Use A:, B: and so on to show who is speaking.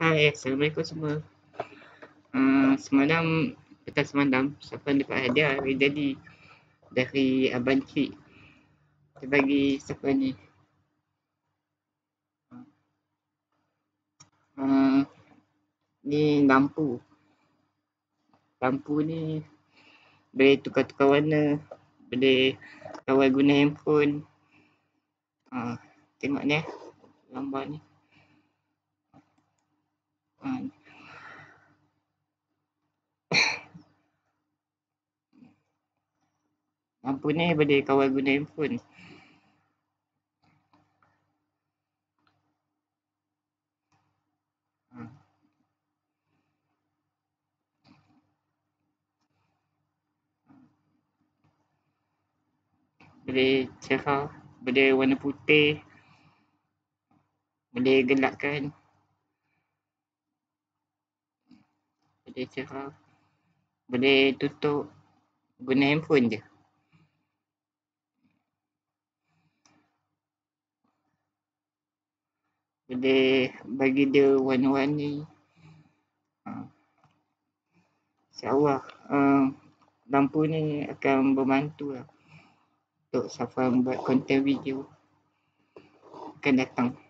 A: Hai, Assalamualaikum semua. Semalam, petang semalam, Safwan dapat hadiah hari jadi dari Abang Cik. Dia bagi Safwan ni. Uh, Ni lampu. Lampu ni boleh tukar-tukar warna. Boleh kawal guna handphone. Tengok ni gambar ni. Lampu ni boleh kawal guna handphone. Boleh cerah, boleh warna putih, boleh gelapkan, boleh cerah, boleh tutup guna handphone je. Boleh bagi dia warna-warni. InsyaAllah lampu ni akan membantu lah untuk Safwan buat konten video akan datang.